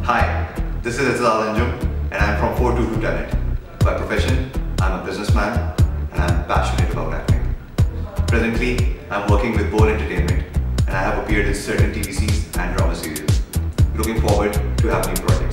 Hi, this is Aitazaz Anjum and I'm from 422 Talent. By profession, I'm a businessman and I'm passionate about acting. Presently, I'm working with Bowl Entertainment and I have appeared in certain TVCs and drama serials. Looking forward to have new projects.